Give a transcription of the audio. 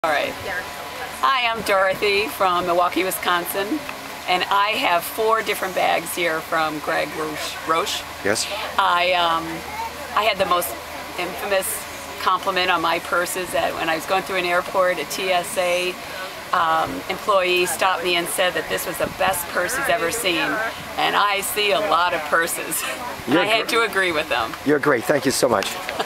All right. Hi, I'm Dorothy from Milwaukee, Wisconsin, and I have 4 different bags here from Greg Roche. Yes. I had the most infamous compliment on my purses that when I was going through an airport, a TSA employee stopped me and said that this was the best purse he's ever seen. And I see a lot of purses. I had to agree with them. You're great. Thank you so much.